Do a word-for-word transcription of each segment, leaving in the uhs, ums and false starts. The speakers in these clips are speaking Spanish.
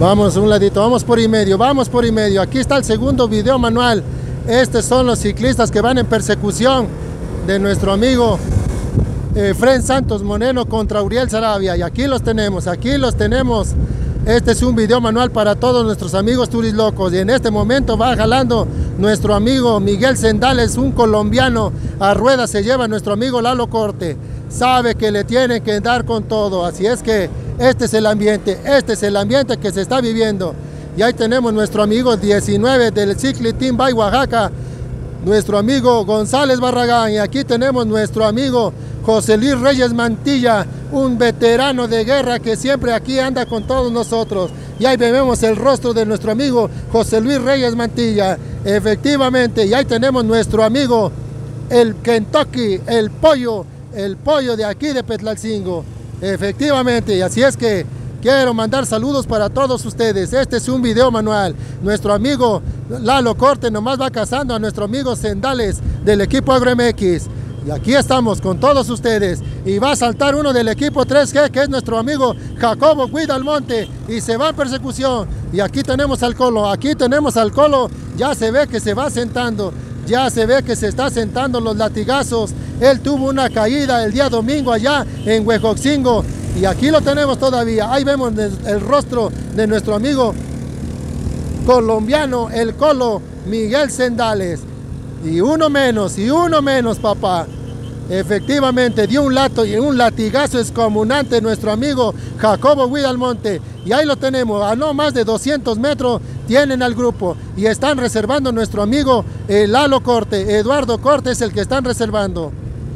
Vamos un ladito, vamos por y medio, vamos por y medio. Aquí está el segundo video manual. Estos son los ciclistas que van en persecución de nuestro amigo Efren Santos Moreno contra Uriel Sarabia. Y aquí los tenemos, aquí los tenemos. Este es un video manual para todos nuestros amigos turistlocos. Y en este momento va jalando nuestro amigo Miguel Sendales, un colombiano. A rueda se lleva nuestro amigo Lalo Corte. Sabe que le tienen que dar con todo. Así es que este es el ambiente, este es el ambiente que se está viviendo. Y ahí tenemos nuestro amigo diecinueve del Cycling Team by Oaxaca, nuestro amigo González Barragán. Y aquí tenemos nuestro amigo José Luis Reyes Mantilla, un veterano de guerra que siempre aquí anda con todos nosotros. Y ahí vemos el rostro de nuestro amigo José Luis Reyes Mantilla, efectivamente. Y ahí tenemos nuestro amigo el Kentucky, el pollo, el pollo de aquí de Petlalcingo. Efectivamente, y así es que quiero mandar saludos para todos ustedes. Este es un video manual. Nuestro amigo Lalo Corte nomás va cazando a nuestro amigo Sendales del equipo AgroMX. Y aquí estamos con todos ustedes. Y va a saltar uno del equipo tres G, que es nuestro amigo Jacobo Guidalmonte. Y se va en persecución. Y aquí tenemos al Colo, aquí tenemos al Colo. Ya se ve que se va sentando. Ya se ve que se está sentando los latigazos. Él tuvo una caída el día domingo allá en Huejoxingo. Y aquí lo tenemos todavía. Ahí vemos el, el rostro de nuestro amigo colombiano, el Colo, Miguel Sendales. Y uno menos, y uno menos, papá. Efectivamente, dio un lato y un latigazo excomunante nuestro amigo Jacobo Guidalmonte. Y ahí lo tenemos, a no más de doscientos metros tienen al grupo. Y están reservando nuestro amigo eh, Lalo Corte, Eduardo Corte es el que están reservando.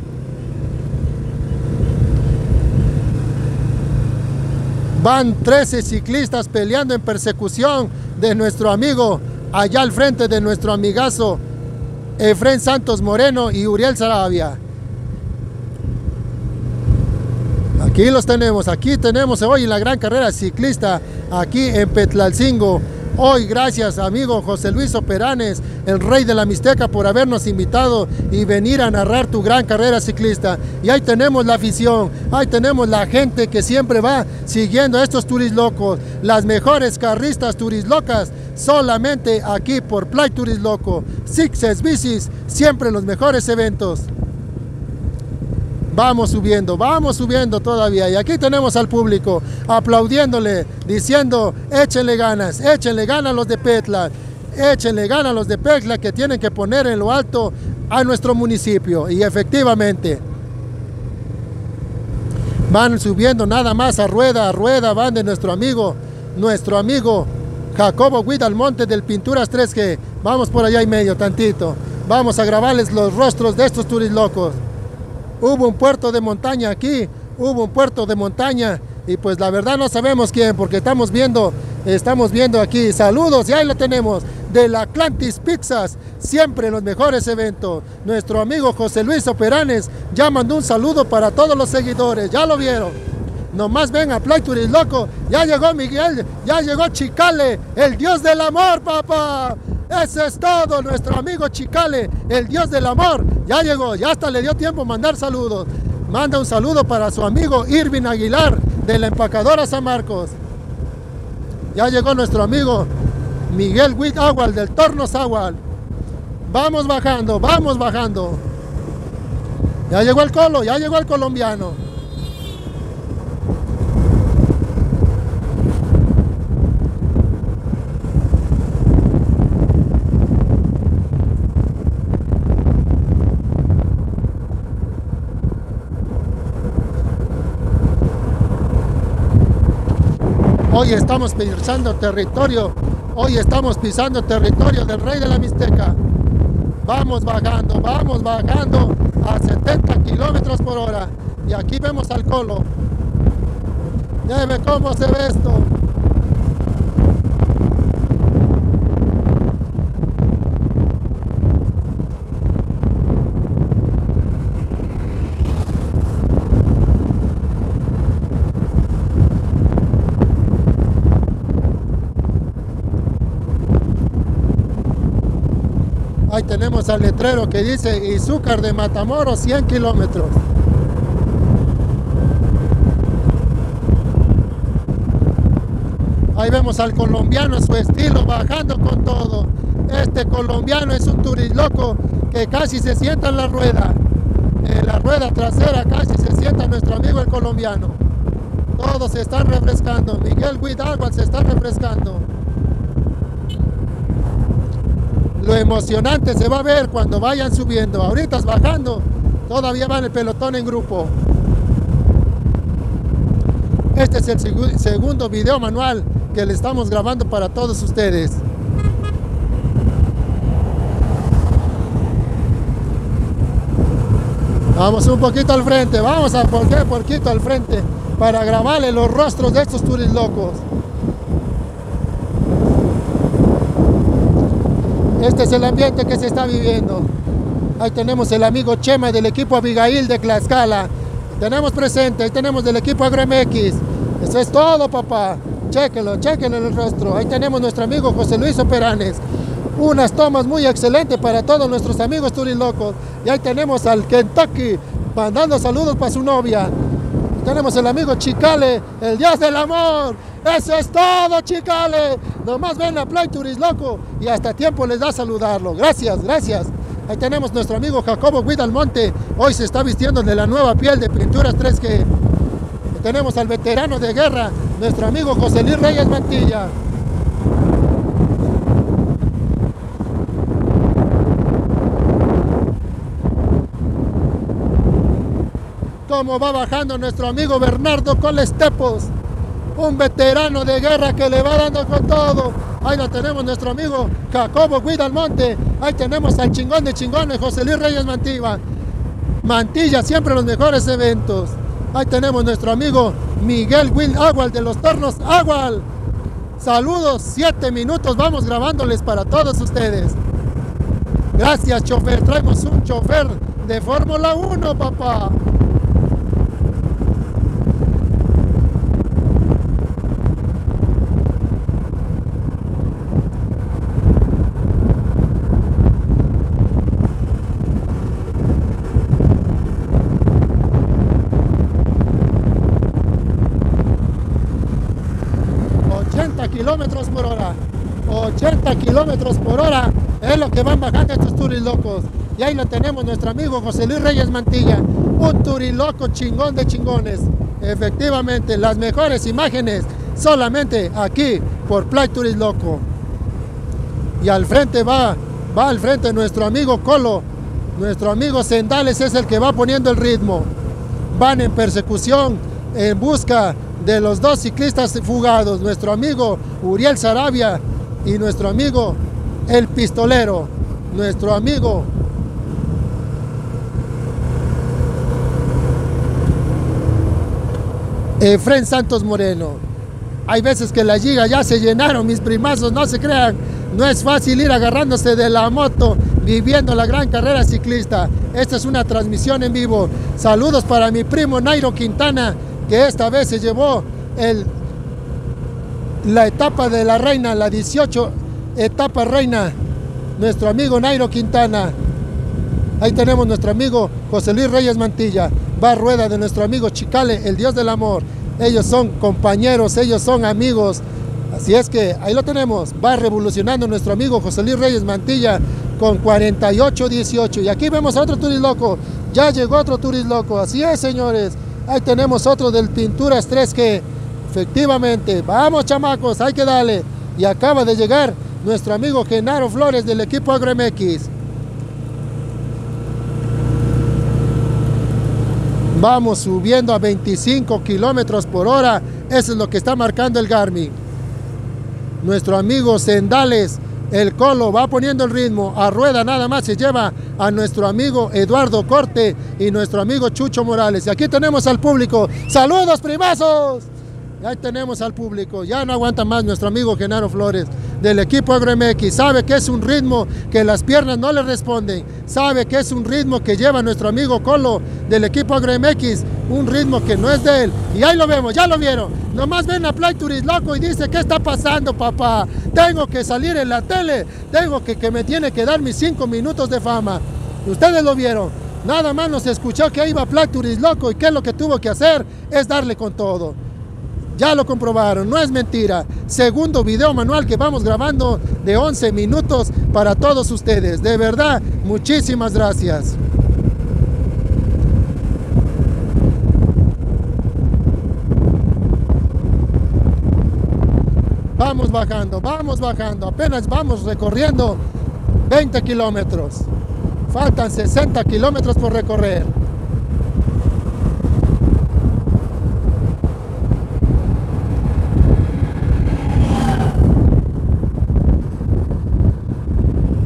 Van trece ciclistas peleando en persecución de nuestro amigo, allá al frente de nuestro amigazo Efren Santos Moreno y Uriel Sarabia. Aquí los tenemos, aquí tenemos hoy la gran carrera ciclista aquí en Petlalcingo. Hoy gracias amigo José Luis Operanes, el rey de la Mixteca, por habernos invitado y venir a narrar tu gran carrera ciclista. Y ahí tenemos la afición, ahí tenemos la gente que siempre va siguiendo a estos turistlocos, las mejores carristas turistlocas, solamente aquí por Play Turistloco. Sixes Bicis, siempre los mejores eventos. Vamos subiendo, vamos subiendo todavía. Y aquí tenemos al público aplaudiéndole, diciendo, échenle ganas, échenle ganas los de Petla, échenle ganas los de Petla, que tienen que poner en lo alto a nuestro municipio. Y efectivamente, van subiendo nada más a rueda, a rueda, van de nuestro amigo, nuestro amigo Jacobo Guidalmonte del Pinturas tres G. Vamos por allá y medio, tantito. Vamos a grabarles los rostros de estos turistlocos. Hubo un puerto de montaña aquí, hubo un puerto de montaña y pues la verdad no sabemos quién, porque estamos viendo, estamos viendo aquí, saludos, y ahí lo tenemos, de la Atlantis Pizzas, siempre los mejores eventos. Nuestro amigo José Luis Operanes ya mandó un saludo para todos los seguidores, ya lo vieron. Nomás ven a Play Turistloco, ya llegó Miguel, ya llegó Chicale, el dios del amor, papá. Ese es todo, nuestro amigo Chicale, el dios del amor, ya llegó, ya hasta le dio tiempo mandar saludos. Manda un saludo para su amigo Irvin Aguilar, de la empacadora San Marcos. Ya llegó nuestro amigo Miguel Huit Agual, del Torno Zagual. Vamos bajando, vamos bajando. Ya llegó el Colo, ya llegó el colombiano. Hoy estamos pisando territorio, hoy estamos pisando territorio del rey de la Mixteca. Vamos bajando, vamos bajando a setenta kilómetros por hora. Y aquí vemos al Colo. Ya ve cómo se ve esto. Ahí tenemos al letrero que dice Izúcar de Matamoros, cien kilómetros. Ahí vemos al colombiano, su estilo, bajando con todo. Este colombiano es un turisloco que casi se sienta en la rueda. En la rueda trasera casi se sienta nuestro amigo el colombiano. Todos se están refrescando. Miguel Huidagua se está refrescando. Lo emocionante se va a ver cuando vayan subiendo. Ahorita es bajando, todavía va en el pelotón en grupo. Este es el seg segundo video manual que le estamos grabando para todos ustedes. Vamos un poquito al frente, vamos a poner un poquito al frente para grabarle los rostros de estos turistlocos. Este es el ambiente que se está viviendo. Ahí tenemos el amigo Chema del equipo Abigail de Tlaxcala. Tenemos presente, ahí tenemos del equipo AgroMX. Eso es todo, papá. Chéquenlo, chéquenlo en el rostro. Ahí tenemos nuestro amigo José Luis Operanes. Unas tomas muy excelentes para todos nuestros amigos turistlocos. Y ahí tenemos al Kentucky mandando saludos para su novia. Tenemos el amigo Chicale, el dios del amor. Eso es todo, Chicale. Nomás ven a Play Turisloco y hasta tiempo les da saludarlo. Gracias, gracias. Ahí tenemos nuestro amigo Jacobo Guidalmonte. Hoy se está vistiendo de la nueva piel de Pinturas tres G. Y tenemos al veterano de guerra, nuestro amigo José Luis Reyes Mantilla. Como va bajando nuestro amigo Bernardo Colestepos, un veterano de guerra que le va dando con todo. Ahí lo tenemos nuestro amigo Jacobo Guidalmonte. Ahí tenemos al chingón de chingones, José Luis Reyes Mantilla. Mantilla, siempre los mejores eventos. Ahí tenemos nuestro amigo Miguel Will Agual de los Tornos Agual. Saludos, siete minutos vamos grabándoles para todos ustedes. Gracias, chofer. Traemos un chofer de Fórmula uno, papá. ochenta kilómetros por hora, ochenta kilómetros por hora es lo que van bajando estos turistlocos. Y ahí lo tenemos nuestro amigo José Luis Reyes Mantilla, un turisloco chingón de chingones. Efectivamente, las mejores imágenes solamente aquí por Play Turisloco. Y al frente va, va al frente nuestro amigo Colo, nuestro amigo Sendales es el que va poniendo el ritmo. Van en persecución en busca de los dos ciclistas fugados, nuestro amigo Uriel Sarabia y nuestro amigo El Pistolero, nuestro amigo Efren Santos Moreno. Hay veces que las gigas ya se llenaron, mis primazos, no se crean, no es fácil ir agarrándose de la moto viviendo la gran carrera ciclista. Esta es una transmisión en vivo. Saludos para mi primo Nairo Quintana, que esta vez se llevó el, la etapa de la reina, la dieciocho etapa reina, nuestro amigo Nairo Quintana. Ahí tenemos nuestro amigo José Luis Reyes Mantilla, va a rueda de nuestro amigo Chicale, el dios del amor. Ellos son compañeros, ellos son amigos, así es que ahí lo tenemos, va revolucionando nuestro amigo José Luis Reyes Mantilla con cuarenta y ocho dieciocho. Y aquí vemos a otro turisloco, ya llegó otro turisloco, así es, señores. Ahí tenemos otro del Pinturas tres G. Efectivamente, vamos, chamacos, hay que darle. Y acaba de llegar nuestro amigo Genaro Flores del equipo AgroMX. Vamos subiendo a veinticinco kilómetros por hora. Eso es lo que está marcando el Garmin. Nuestro amigo Sendales, el Colo, va poniendo el ritmo. A rueda nada más se lleva a nuestro amigo Eduardo Corte y nuestro amigo Chucho Morales. Y aquí tenemos al público. ¡Saludos, primazos! Y ahí tenemos al público. Ya no aguanta más nuestro amigo Genaro Flores del equipo AgroMX. Sabe que es un ritmo que las piernas no le responden. Sabe que es un ritmo que lleva nuestro amigo Colo del equipo AgroMX. Un ritmo que no es de él. Y ahí lo vemos, ya lo vieron. Nomás ven a Play Turisloco y dice, ¿qué está pasando, papá? Tengo que salir en la tele. Tengo que, que me tiene que dar mis cinco minutos de fama. Ustedes lo vieron. Nada más nos escuchó que iba Play Turisloco y qué es lo que tuvo que hacer es darle con todo. Ya lo comprobaron, no es mentira. Segundo video manual que vamos grabando de once minutos para todos ustedes. De verdad, muchísimas gracias. Vamos bajando, vamos bajando. Apenas vamos recorriendo veinte kilómetros. Faltan sesenta kilómetros por recorrer.